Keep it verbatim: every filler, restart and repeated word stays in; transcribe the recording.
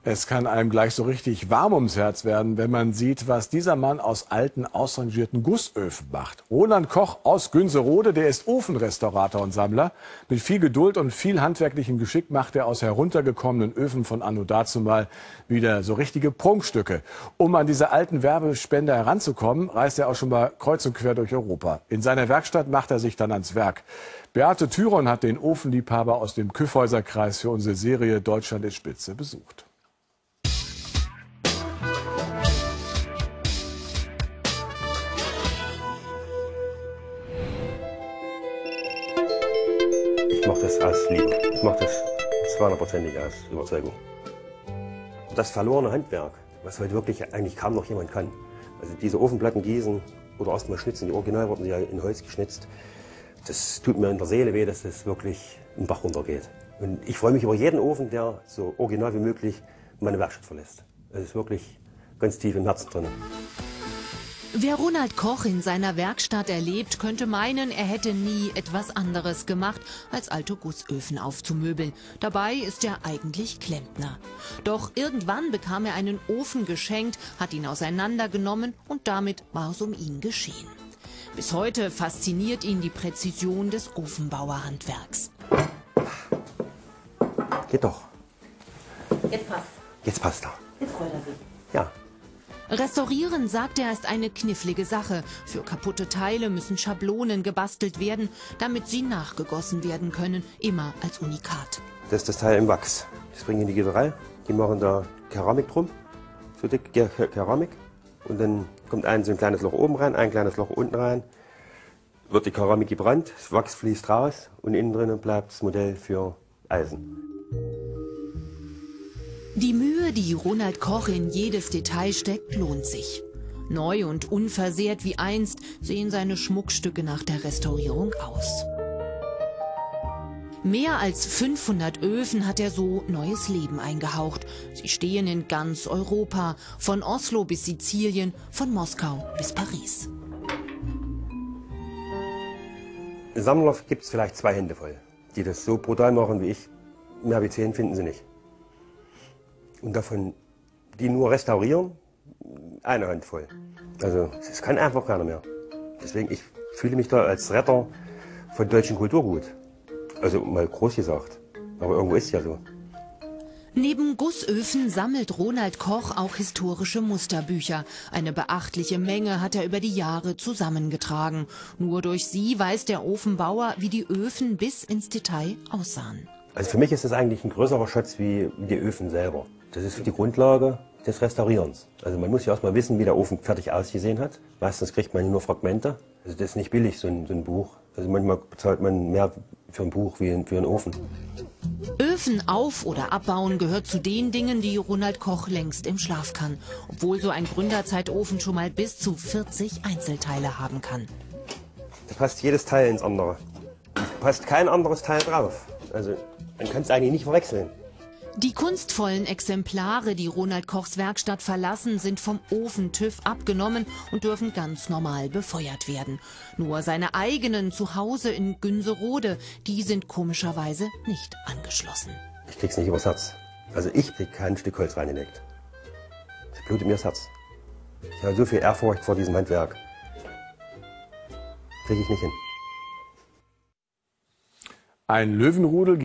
Es kann einem gleich so richtig warm ums Herz werden, wenn man sieht, was dieser Mann aus alten, ausrangierten Gussöfen macht. Roland Koch aus Günzerode, der ist Ofenrestaurator und Sammler. Mit viel Geduld und viel handwerklichem Geschick macht er aus heruntergekommenen Öfen von anno dazumal wieder so richtige Prunkstücke. Um an diese alten Werbespender heranzukommen, reist er auch schon mal kreuz und quer durch Europa. In seiner Werkstatt macht er sich dann ans Werk. Beate Thyron hat den Ofenliebhaber aus dem Kyffhäuserkreis für unsere Serie Deutschland in Spitze besucht. Ich mache das aus Liebe. Ich mache das zweihundertprozentig aus Überzeugung. Das verlorene Handwerk, was heute wirklich eigentlich kaum noch jemand kann. Also diese Ofenplatten gießen oder erstmal schnitzen, die Original wurden ja in Holz geschnitzt. Das tut mir in der Seele weh, dass das wirklich im Bach runtergeht. Und ich freue mich über jeden Ofen, der so original wie möglich meine Werkstatt verlässt. Das ist wirklich ganz tief im Herzen drin. Wer Ronald Koch in seiner Werkstatt erlebt, könnte meinen, er hätte nie etwas anderes gemacht, als alte Gussöfen aufzumöbeln. Dabei ist er eigentlich Klempner. Doch irgendwann bekam er einen Ofen geschenkt, hat ihn auseinandergenommen und damit war es um ihn geschehen. Bis heute fasziniert ihn die Präzision des Ofenbauerhandwerks. Geht doch. Jetzt passt. Jetzt passt er. Jetzt freut er sich. Ja. Restaurieren, sagt er, ist eine knifflige Sache. Für kaputte Teile müssen Schablonen gebastelt werden, damit sie nachgegossen werden können, immer als Unikat. Das ist das Teil im Wachs. Das bringen in die Gießerei, die machen da Keramik drum, so dick Keramik. Und dann kommt ein so ein kleines Loch oben rein, ein kleines Loch unten rein, wird die Keramik gebrannt, das Wachs fließt raus und innen drinnen bleibt das Modell für Eisen. Die Mühe, die Ronald Koch in jedes Detail steckt, lohnt sich. Neu und unversehrt wie einst sehen seine Schmuckstücke nach der Restaurierung aus. Mehr als fünfhundert Öfen hat er so neues Leben eingehaucht. Sie stehen in ganz Europa, von Oslo bis Sizilien, von Moskau bis Paris. Sammler gibt es vielleicht zwei Hände voll, die das so brutal machen wie ich. Mehr wie zehn finden sie nicht. Und davon, die nur restaurieren, eine Hand voll. Also es kann einfach keiner mehr. Deswegen, ich fühle mich da als Retter von deutschen Kulturgut. Also mal groß gesagt, aber irgendwo ist es ja so. Neben Gussöfen sammelt Ronald Koch auch historische Musterbücher. Eine beachtliche Menge hat er über die Jahre zusammengetragen. Nur durch sie weiß der Ofenbauer, wie die Öfen bis ins Detail aussahen. Also für mich ist das eigentlich ein größerer Schatz wie die Öfen selber. Das ist die Grundlage des Restaurierens. Also man muss ja erstmal wissen, wie der Ofen fertig ausgesehen hat. Meistens kriegt man nur Fragmente. Also das ist nicht billig, so ein, so ein Buch. Also manchmal bezahlt man mehr für ein Buch wie für einen Ofen. Öfen auf- oder abbauen gehört zu den Dingen, die Ronald Koch längst im Schlaf kann. Obwohl so ein Gründerzeitofen schon mal bis zu vierzig Einzelteile haben kann. Da passt jedes Teil ins andere. Da passt kein anderes Teil drauf. Also man kann es eigentlich nicht verwechseln. Die kunstvollen Exemplare, die Ronald Kochs Werkstatt verlassen, sind vom Ofen TÜV abgenommen und dürfen ganz normal befeuert werden. Nur seine eigenen zu Hause in Günzerode, die sind komischerweise nicht angeschlossen. Ich krieg's nicht übers Herz. Also ich krieg kein Stück Holz reingelegt. Das blutet mir das Herz. Ich habe so viel Ehrfurcht vor diesem Handwerk. Krieg ich nicht hin. Ein Löwenrudel